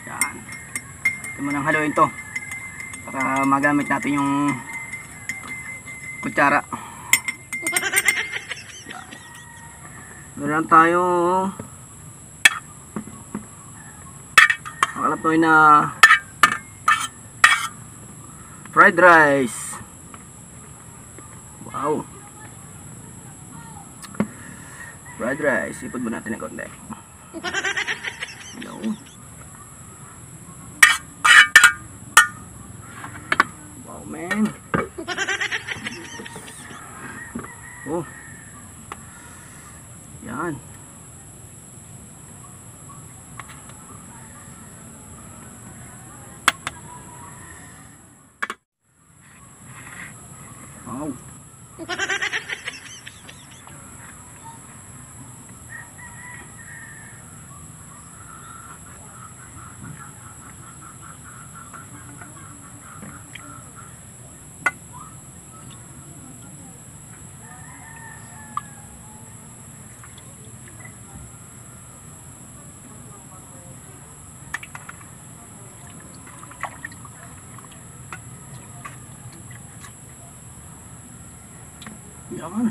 Yan. Ito mo nang haluin to para magamit natin yung kutsara. Meron tayo makalapnoy na fried rice. Wow, fried rice. Ipod mo natin ng konti. Hello. Wow, man. Oh, yan. Wow. Yan.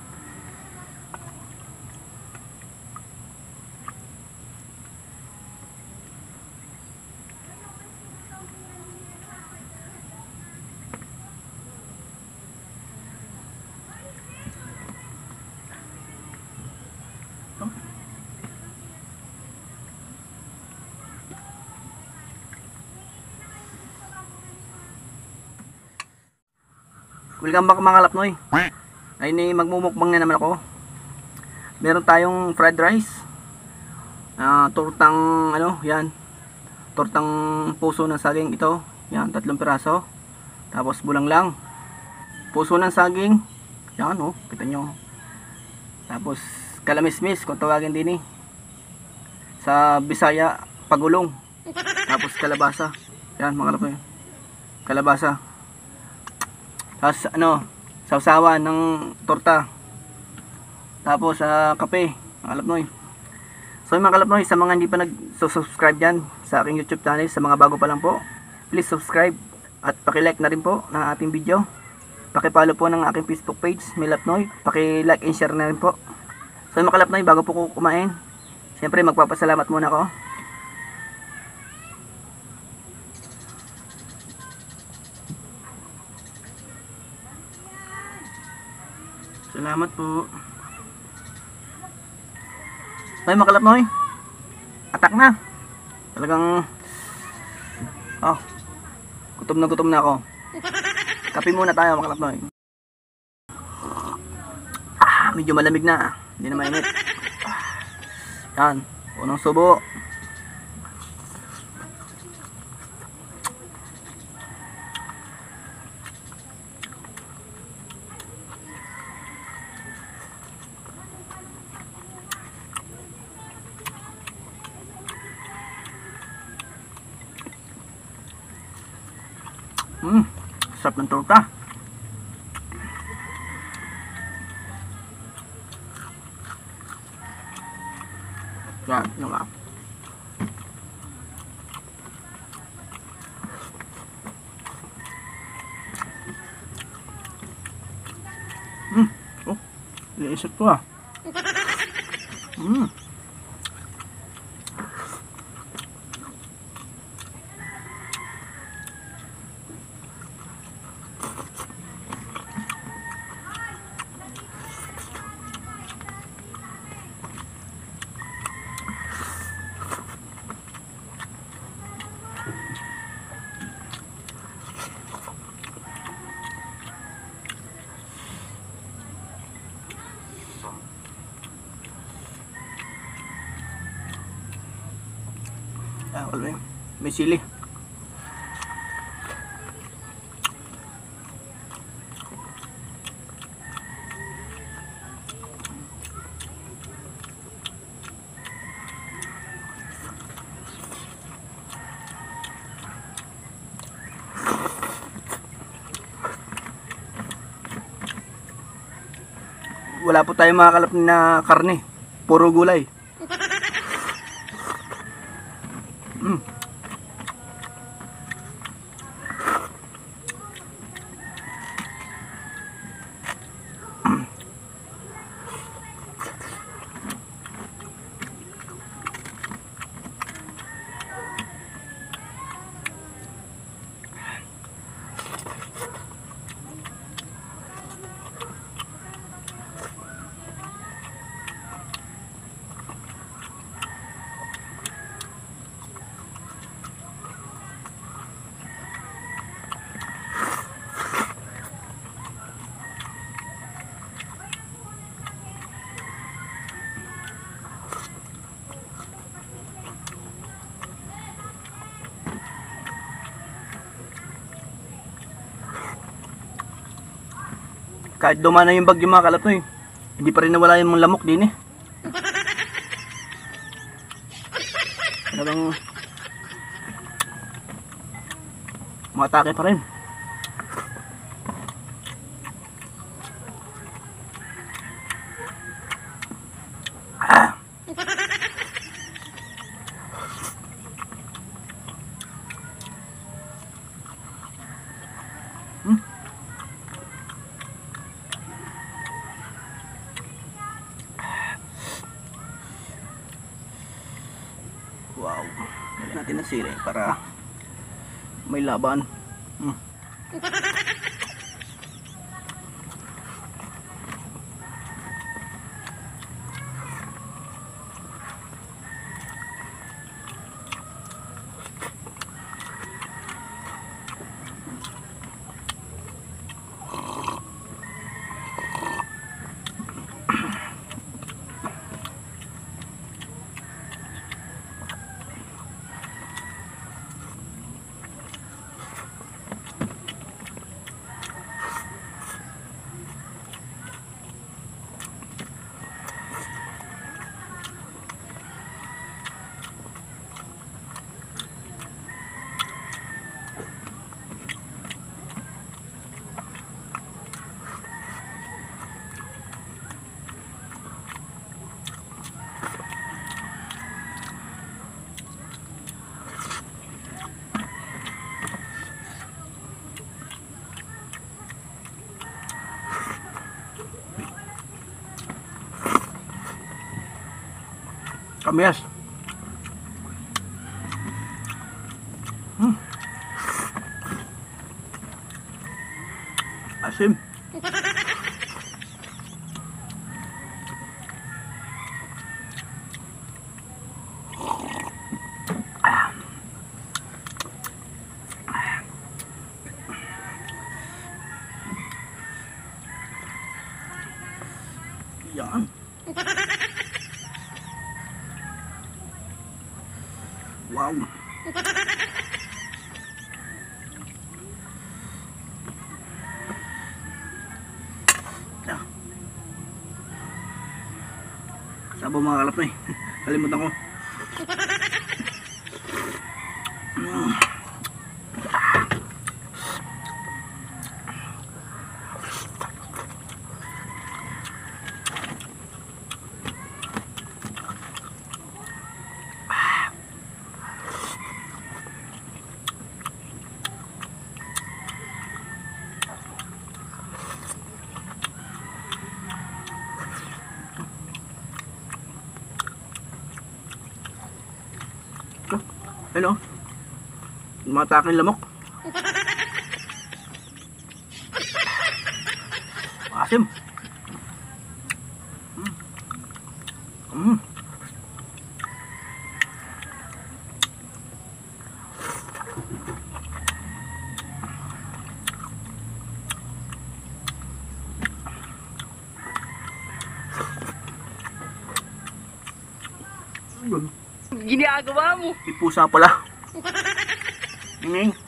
Welcome back mga kalapnoy. Ay magmumukbang na naman ako. Meron tayong fried rice, tortang yan, tortang puso ng saging ito, yan, 3 piraso. Tapos bulang lang, puso ng saging, yan kita nyo. Tapos kalamismis kung tawagin din sa Bisaya, pagulong. Tapos kalabasa, yan mga kalapnoy, kalabasa. Tapos sausawan ng torta. Tapos kape, mga kalapnoy. So mga kalapnoy, sa mga hindi pa nag-subscribe dyan sa aking YouTube channel, sa mga bago pa lang po, please subscribe at paki-like na rin po ng ating video. Paki-follow po ng aking Facebook page, Milapnoy. Paki-like and share na rin po. So mga kalapnoy, bago po ko kumain, syempre magpapasalamat muna ako. Salamat po. Ay mga kalapnoy, atak na. Talagang gutom na ako. Kape muna tayo mga kalapnoy. Medyo malamig na, hindi na mainit. Yan, unang subo. Sarap ng torta. Yan, yung iisip ko may sili. Wala po tayong makakalap na karne, puro gulay. Kahit dumana yung bagyo mga kalapnoy, hindi pa rin nawala yung mga lamok din eh. Talagang matake pa rin. Wow, lagyan natin ng sili para may laban. Kamyas. Asim. Yan. Wow. Sabaw mga kalapnoy. Kalimutan ko. Hello. Matake lamok. Asim. Ginagawa mo. Ipusa pala. Nging.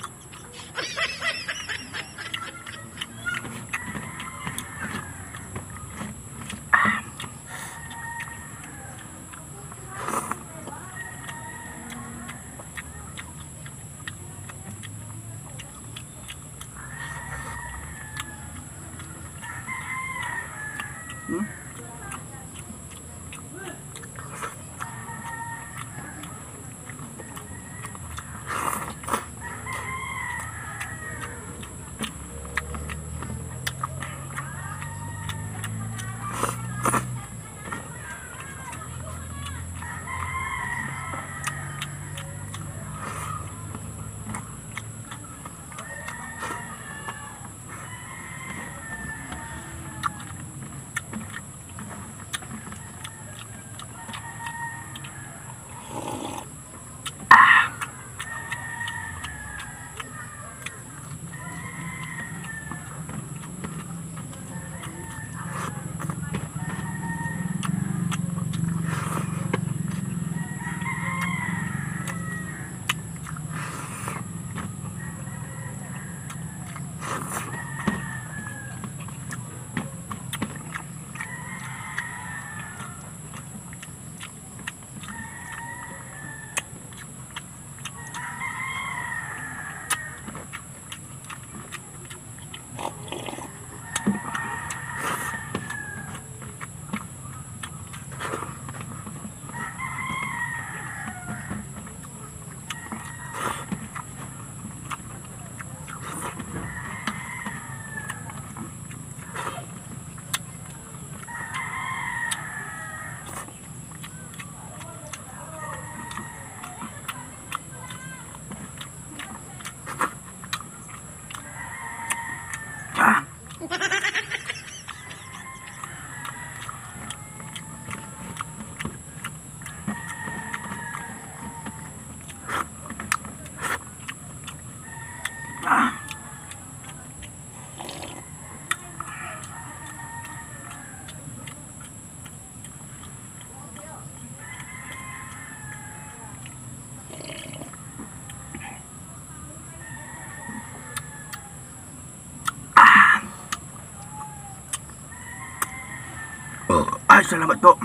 salamat po.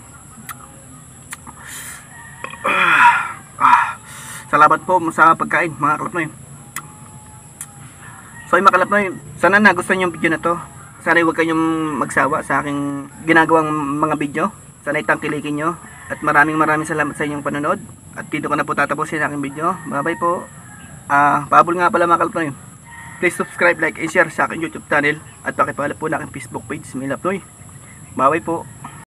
Salamat po sa pagkain, mga kalapnoy. So yung mga kalapnoy, sana nagustuhan yung video na to. Sana huwag kayong magsawa sa aking ginagawang mga video. Sana itangkilikin nyo. At maraming salamat sa inyong panonood. At dito ko na po tatapusin ang aking video. Bye bye po. Pahabol nga pala mga kalapnoy. Please subscribe, like, and share sa aking YouTube channel. At pakipala po na aking Facebook page, Milapnoy. Bye bye po.